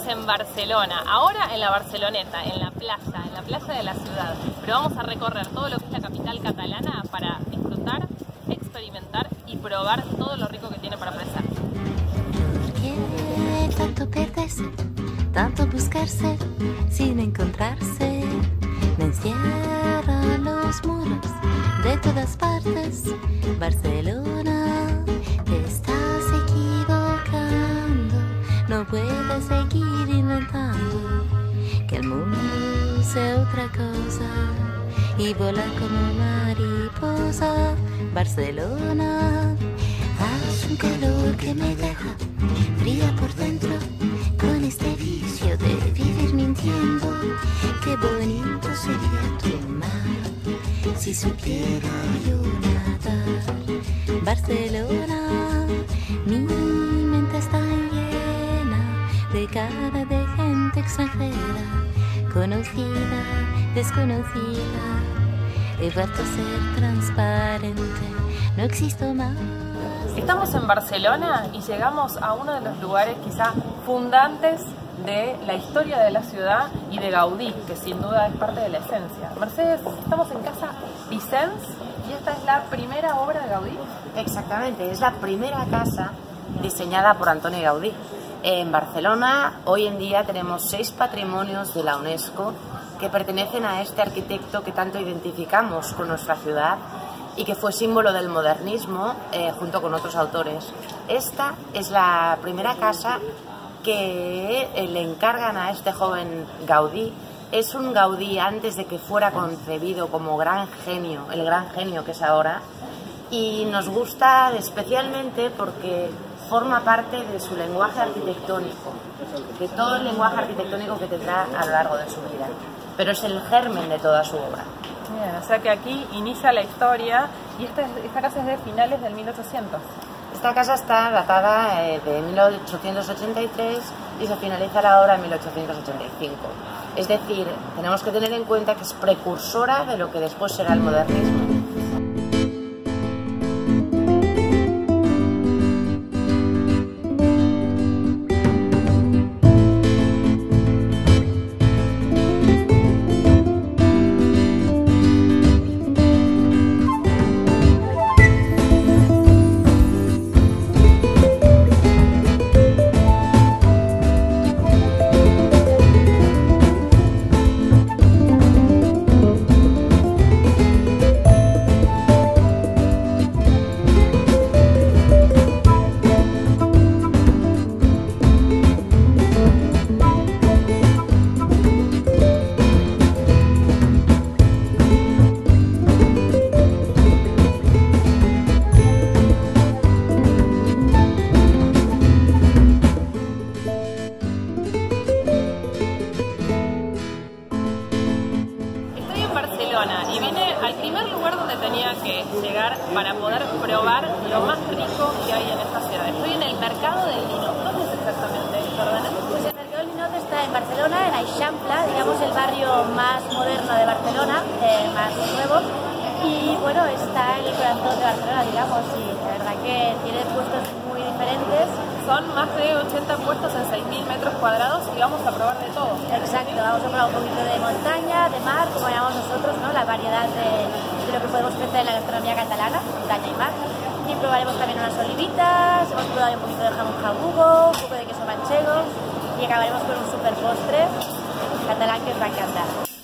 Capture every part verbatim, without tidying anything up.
en Barcelona, ahora en la Barceloneta, en la playa, en la playa de la ciudad. Pero vamos a recorrer todo lo que es la capital catalana para disfrutar, experimentar y probar todo lo rico que tiene para ofrecer. ¿Por qué tanto perderse, tanto buscarse sin encontrarse? Me encierran los muros de todas partes. Barcelona, te estás equivocando. No puedes seguir inventando que el mundo sea otra cosa y volar como mariposa. Barcelona, hace un calor que me deja fría por dentro con este vicio de vivir mintiendo. Qué bonito sería tu mar si supiera yo nadar. Barcelona, mi mente está llena de cara de gente extranjera, conocida, desconocida. He vuelto a ser transparente, no existo más. Estamos en Barcelona y llegamos a uno de los lugares quizá fundantes de la historia de la ciudad y de Gaudí, que sin duda es parte de la esencia. Mercedes, estamos en casa Vicens y esta es la primera obra de Gaudí. Exactamente, es la primera casa diseñada por Antoni Gaudí. En Barcelona hoy en día tenemos seis patrimonios de la UNESCO que pertenecen a este arquitecto que tanto identificamos con nuestra ciudad y que fue símbolo del modernismo eh, junto con otros autores. Esta es la primera casa que eh, le encargan a este joven Gaudí. Es un Gaudí antes de que fuera concebido como gran genio, el gran genio que es ahora, y nos gusta especialmente porque forma parte de su lenguaje arquitectónico, de todo el lenguaje arquitectónico que tendrá a lo largo de su vida, pero es el germen de toda su obra. Bien, o sea que aquí inicia la historia y esta, esta casa es de finales del mil ochocientos. Esta casa está datada eh, de mil ochocientos ochenta y tres y se finaliza la obra en mil ochocientos ochenta y cinco. Es decir, tenemos que tener en cuenta que es precursora de lo que después será el modernismo. Y vine al primer lugar donde tenía que llegar para poder probar lo más rico que hay en esta ciudad. Estoy en el Mercado del Linot. ¿Dónde es exactamente? Perdona. Pues el Mercado del Linot está en Barcelona, en Eixample, digamos el barrio más moderno de Barcelona, eh, más nuevo. Y bueno, está en el corazón de Barcelona, digamos, y la verdad que tiene puestos muy diferentes. Son más de ochenta puestos en seis mil metros cuadrados y vamos a probar de todo. Exacto, vamos a probar un poquito de montaña, de mar, como llamamos nosotros, ¿no? La variedad de, de lo que podemos ofrecer en la gastronomía catalana, montaña y mar. Y probaremos también unas olivitas, hemos probado un poquito de jamón jabugo, un poco de queso manchego y acabaremos con un super postre catalán que os va a encantar.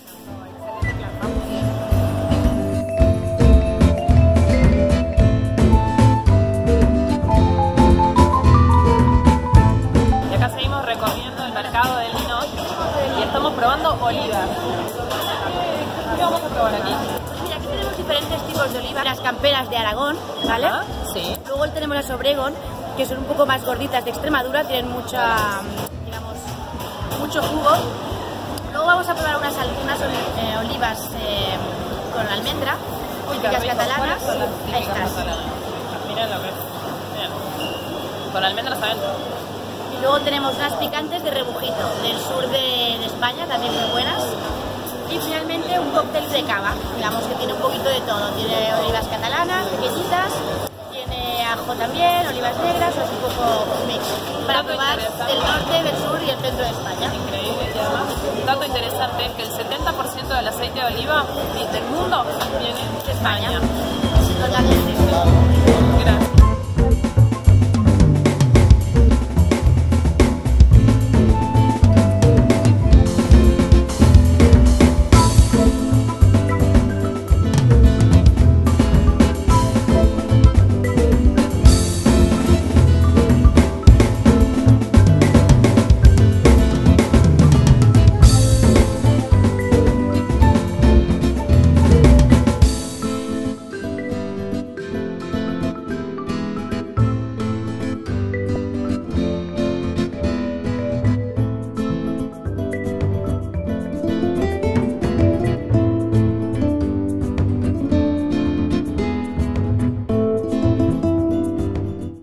Estamos probando olivas. ¿Qué vamos a probar aquí? Pues mira, aquí tenemos diferentes tipos de olivas. Las camperas de Aragón, ¿vale? Ajá, sí. Luego tenemos las Obregón, que son un poco más gorditas de Extremadura, tienen mucha, digamos, mucho jugo. Luego vamos a probar unas, unas eh, olivas eh, con almendra, típicas catalanas. Ahí estás. Mira la vez. Con almendras adentro. Y luego tenemos unas picantes de rebujito, del sur de, de España, también muy buenas. Y finalmente un cóctel de cava, digamos que tiene un poquito de todo. Tiene olivas catalanas, pequeñitas, tiene ajo también, olivas negras, es un poco un mix para Dato probar interesante. el norte, del sur y el centro de España. Increíble. Y además, un dato interesante es que el setenta por ciento del aceite de oliva del mundo viene de España. Totalmente. Gracias.